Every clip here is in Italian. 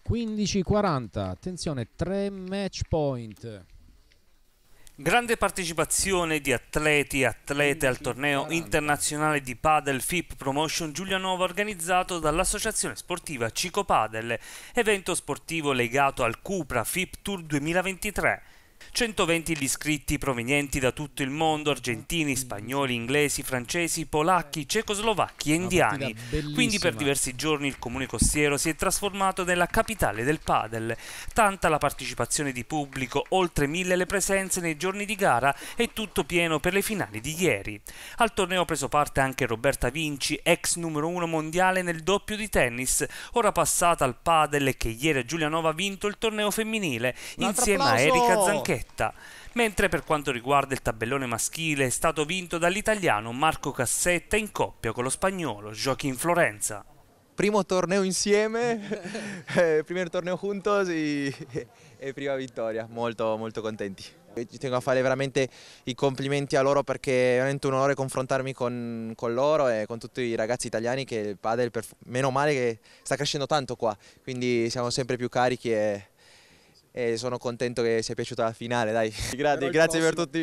15:40, attenzione, 3 match point. Grande partecipazione di atleti e atlete al torneo internazionale di padel FIP Promotion Giulianova organizzato dall'associazione sportiva Cico Padel, evento sportivo legato al Cupra FIP Tour 2023. 120 gli iscritti provenienti da tutto il mondo, argentini, spagnoli, inglesi, francesi, polacchi, cecoslovacchi e indiani. Quindi per diversi giorni il comune costiero si è trasformato nella capitale del padel. Tanta la partecipazione di pubblico, oltre 1000 le presenze nei giorni di gara e tutto pieno per le finali di ieri. Al torneo ha preso parte anche Roberta Vinci, ex numero 1 mondiale nel doppio di tennis, ora passata al padel e che ieri a Giulianova ha vinto il torneo femminile insieme a Erika Zanchetti. Mentre per quanto riguarda il tabellone maschile è stato vinto dall'italiano Marco Cassetta in coppia con lo spagnolo Joaquín Florenza. Primo torneo insieme, primo torneo juntos e prima vittoria, molto contenti. Ci tengo a fare veramente i complimenti a loro perché è veramente un onore confrontarmi con loro e con tutti i ragazzi italiani che il padel, meno male che sta crescendo tanto qua, quindi siamo sempre più carichi e sono contento che sia piaciuta la finale, dai. Grazie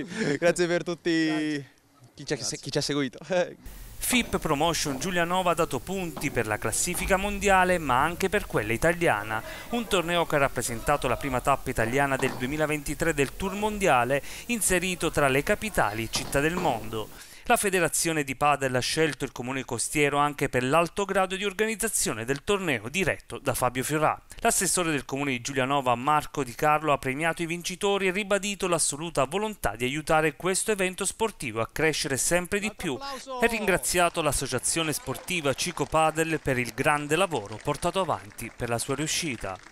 per tutti chi ci ha seguito. FIP Promotion Giulianova ha dato punti per la classifica mondiale ma anche per quella italiana, un torneo che ha rappresentato la prima tappa italiana del 2023 del Tour mondiale inserito tra le capitali città del mondo. La federazione di padel ha scelto il comune costiero anche per l'alto grado di organizzazione del torneo diretto da Fabio Fiorà. L'assessore del comune di Giulianova Marco Di Carlo ha premiato i vincitori e ribadito l'assoluta volontà di aiutare questo evento sportivo a crescere sempre di più e ringraziato l'associazione sportiva Cico Padel per il grande lavoro portato avanti per la sua riuscita.